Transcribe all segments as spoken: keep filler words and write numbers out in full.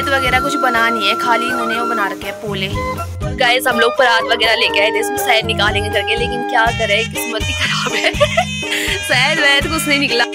शहद वगैरह कुछ बना नहीं है, खाली इन्होंने वो बना रखे हैं पोले। गाइस हम लोग परात वगैरह लेके आए थे, इसमें शहद निकालेंगे करके, लेकिन क्या करे किस्मत ही खराब है। शहद वहद कुछ नहीं निकला।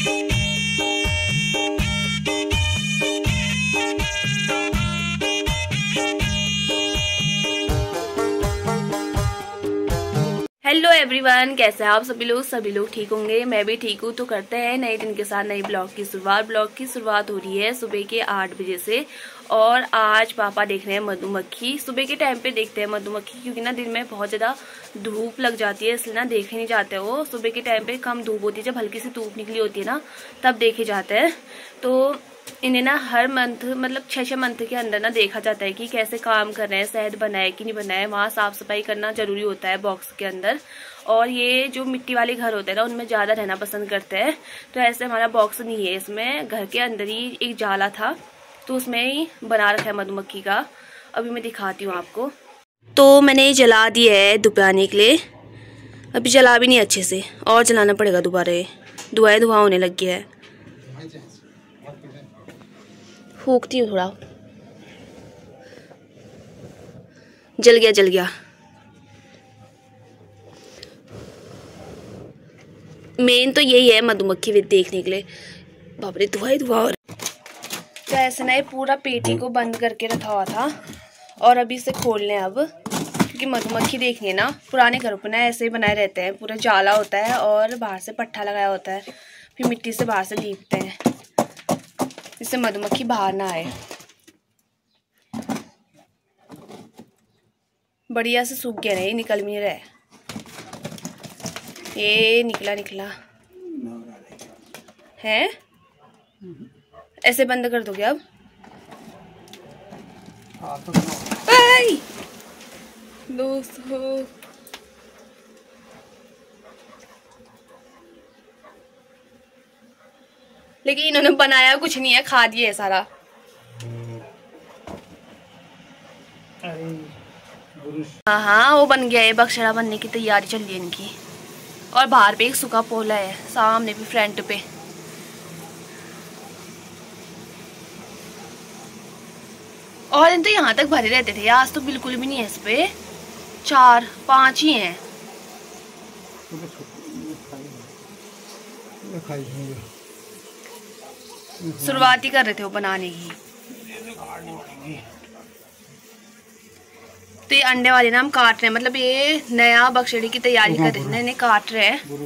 हेलो एवरीवन, कैसे हैं आप सभी लोग? सभी लोग ठीक होंगे, मैं भी ठीक हूँ। तो करते हैं नए दिन के साथ नई ब्लॉग की शुरुआत। ब्लॉग की शुरुआत हो रही है सुबह के आठ बजे से, और आज पापा देख रहे हैं मधुमक्खी। सुबह के टाइम पे देखते हैं मधुमक्खी, क्योंकि ना दिन में बहुत ज्यादा धूप लग जाती है, इसलिए ना देखे नहीं जाते वो। सुबह के टाइम पे कम धूप होती है, जब हल्की सी धूप निकली होती है ना तब देखे जाते हैं। तो इन्हें ना हर मंथ मतलब छह छह मंथ के अंदर ना देखा जाता है कि कैसे काम कर रहे हैं, शहद बनाए कि नहीं बनाए। वहाँ साफ सफाई करना जरूरी होता है बॉक्स के अंदर। और ये जो मिट्टी वाले घर होते हैं ना उनमें ज्यादा रहना पसंद करते हैं। तो ऐसे हमारा बॉक्स नहीं है, इसमें घर के अंदर ही एक जाला था तो उसमें ही बना रखा है मधुमक्खी का। अभी मैं दिखाती हूँ आपको। तो मैंने ये जला दिया है दुबलाने के लिए, अभी जला भी नहीं अच्छे से, और जलाना पड़ेगा दोबारा। धुआं धुआं होने लग गया है, फूकती हूँ थोड़ा। जल गया जल गया। मेन तो यही है मधुमक्खी विद देखने के लिए। बाप रे धुआं धुआं। तो ऐसे ना ये पूरा पेटी को बंद करके रखा हुआ था, और अभी इसे खोल लें अब, क्योंकि मधुमक्खी देखनी है ना। पुराने घरों पर ना ऐसे ही बनाए रहते हैं, पूरा जाला होता है और बाहर से पट्टा लगाया होता है, फिर मिट्टी से बाहर से लीपते हैं जिससे मधुमक्खी बाहर ना आए। बढ़िया से सूख गया, नहीं निकल भी नहीं रहा है। ये निकला निकला है। ऐसे बंद कर दोगे अब? दोस्तों लेकिन इन्होंने बनाया कुछ नहीं है, खा दिया है सारा। हाँ हाँ वो बन गया है, बक्सड़ा बनने की तैयारी चल रही है इनकी। और बाहर पे एक सूखा पोला है, सामने भी फ्रंट पे। और इन तो यहाँ तक भरे रहते थे, आज तो बिल्कुल भी नहीं है। इस पे चार पांच ही हैं। शुरुआत ही कर रहे थे वो बनाने की। तो ये अंडे वाले ना हम काट रहे हैं, मतलब ये नया बक्सड़ी की तैयारी कर रहे हैं, इन्हें काट रहे हैं।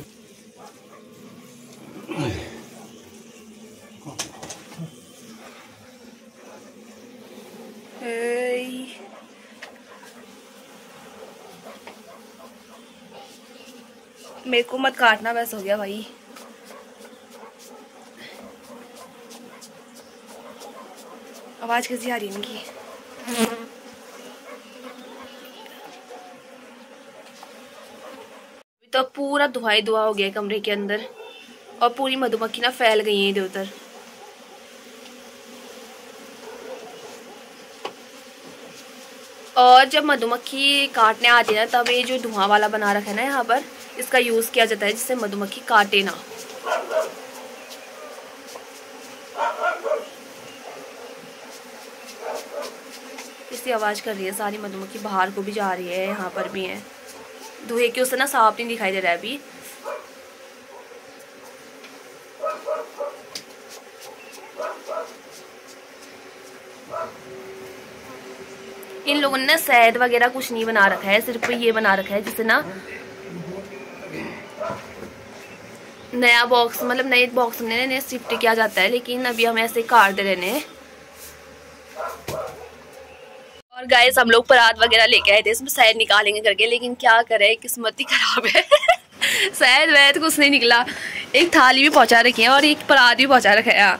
मेरे को मत काटना, बस हो गया भाई। आवाज कैसी आ रही है इनकी? तो पूरा धुआं धुआं हो गया कमरे के अंदर, और पूरी मधुमक्खी ना फैल गई है इधर उधर। और जब मधुमक्खी काटने आती है ना तब ये जो धुआं वाला बना रखा है ना यहाँ पर, इसका यूज किया जाता है जिससे मधुमक्खी काटे ना। इसकी आवाज कर रही है सारी मधुमक्खी, बाहर को भी जा रही है, यहाँ पर भी है। धुएं की उससे ना साफ नहीं दिखाई दे रहा है अभी। इन लोगों ने ना शहद वगैरह कुछ नहीं बना रखा है, सिर्फ ये बना रखा है जिससे ना नया बॉक्स मतलब नए बॉक्स में नए शिफ्ट किया जाता है। लेकिन अभी हम ऐसे काट दे रहे हैं। और गाइस हम लोग परात वगैरह लेके आए थे, इसमें शहद निकालेंगे करके, लेकिन क्या करे किस्मत ही खराब है। शहद वहद कुछ नहीं निकला। एक थाली भी पहुंचा रखी है और एक परात भी पहुंचा रखा है यहाँ।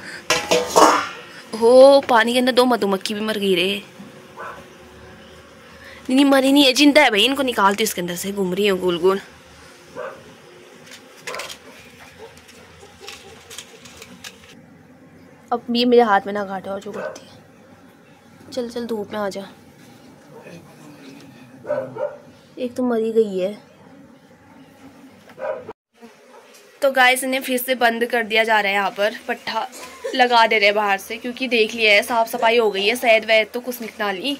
हो पानी के अंदर दो मधुमक्खी भी मर गई रे। नहीं मरी नहीं है, जिंदा है भाई। इनको निकालती इसके अंदर से, घूम रही है गोल गोल। अब ये मेरे हाथ में ना घाटा और जो करती है। चल चल धूप में आ जा। एक तो मरी गई है। तो तो गाइस इन्हें फिर से बंद कर दिया जा रहा है। यहाँ पर पट्टा लगा दे रहे हैं बाहर से, क्योंकि देख लिया है साफ सफाई हो गई है, शहद वहद तो कुछ निकला नहीं।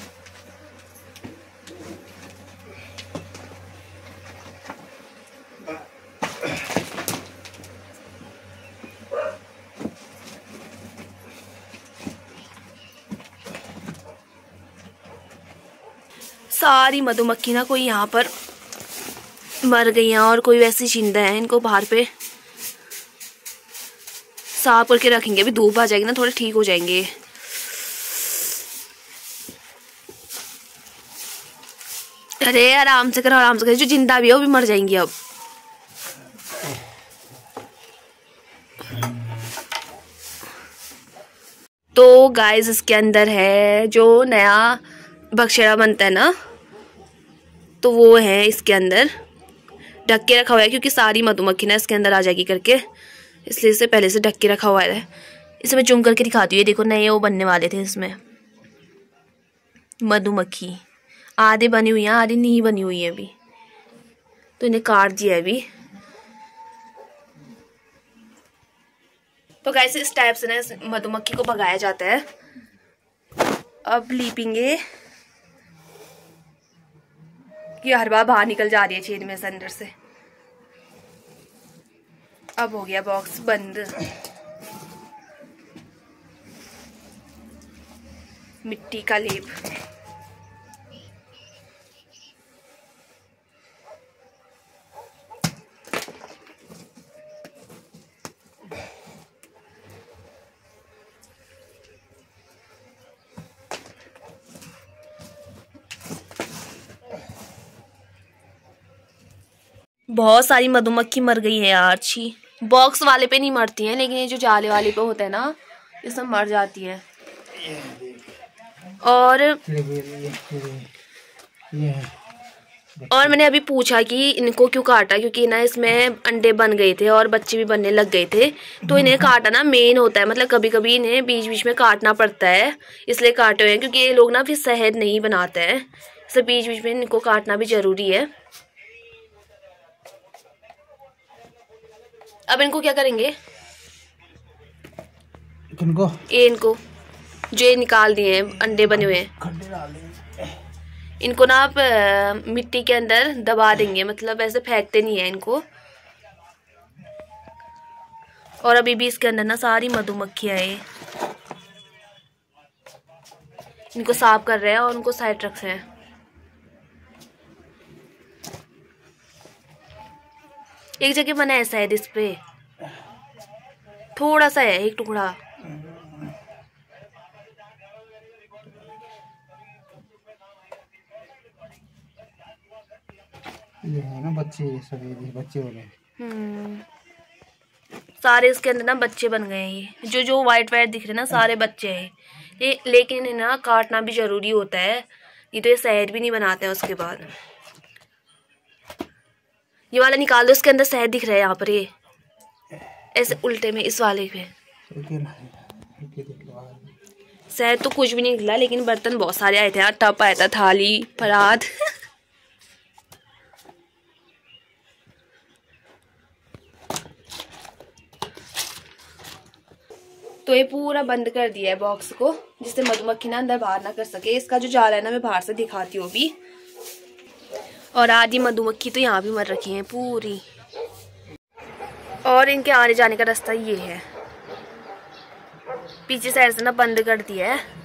सारी मधुमक्खी ना कोई यहाँ पर मर गई हैं और कोई वैसी जिंदा है। इनको बाहर पे साफ करके रखेंगे, अभी धूप आ जाएगी ना थोड़े ठीक हो जाएंगे। अरे आराम से करो, आराम से करो, जो जिंदा भी है वो भी मर जाएंगी अब। तो गाइस इसके अंदर है जो नया बक्सेड़ा बनता है ना, तो वो है इसके अंदर ढक के रखा हुआ है, क्योंकि सारी मधुमक्खी ना इसके अंदर आ जाएगी करके, इसलिए इसे पहले से ढक के रखा हुआ है। इसे मैं जूम करके दिखाती हूँ। देखो नए वो बनने वाले थे इसमें मधुमक्खी, आधे बनी हुई हैं आधी नहीं बनी हुई है अभी, तो इन्हें काट दिया है अभी। तो गाइस इस टाइप से ना मधुमक्खी को भगाया जाता है। अब लीपेंगे कि हर बार बाहर निकल जा रही है चेन में से अंदर से। अब हो गया बॉक्स बंद। मिट्टी का लेप। बहुत सारी मधुमक्खी मर गई है यार। अच्छी बॉक्स वाले पे नहीं मरती हैं, लेकिन ये जो जाले वाले पे होता है ना इसमें मर जाती है। और और मैंने अभी पूछा कि इनको क्यों काटा, क्योंकि ना इसमें अंडे बन गए थे और बच्चे भी बनने लग गए थे, तो इन्हें काटा ना मेन होता है। मतलब कभी कभी इन्हें बीच बीच में काटना पड़ता है, इसलिए काटे हुए हैं, क्योंकि ये लोग ना फिर शहद नहीं बनाते हैं, इसलिए बीच बीच में इनको काटना भी जरूरी है। अब इनको क्या करेंगे? इनको ये इनको जो ये निकाल दिए हैं अंडे बने हुए हैं, इनको ना आप मिट्टी के अंदर दबा देंगे, मतलब ऐसे फेंकते नहीं है इनको। और अभी भी इसके अंदर ना सारी मधुमक्खियां हैं, इनको साफ कर रहे हैं और उनको साइड रख रहे हैं। एक जगह बना है शायद, इस पे थोड़ा सा है एक टुकड़ा। ये है ना बच्चे, सभी बच्चे हो गए। हम्म सारे इसके अंदर ना बच्चे बन गए हैं। ये जो जो वाइट वाइट दिख रहे हैं ना सारे बच्चे हैं ये, लेकिन इन्हें ना काटना भी जरूरी होता है, ये तो ये शहद भी नहीं बनाते हैं। उसके बाद ये वाला निकाल दो, इसके अंदर शहद दिख रहा है यहाँ पर, ये ऐसे उल्टे में इस वाले पे शहद तो कुछ भी नहीं निकला, लेकिन बर्तन बहुत सारे आए थे यार। टप आया था, थाली, परात। तो ये पूरा बंद कर दिया है बॉक्स को, जिससे मधुमक्खी ना अंदर बाहर ना कर सके। इसका जो जाल है ना मैं बाहर से दिखाती हूँ अभी। और आधी मधुमक्खी तो यहाँ भी मर रखी है पूरी। और इनके आने जाने का रास्ता ये है, पीछे साइड से ना बंद कर दिया है।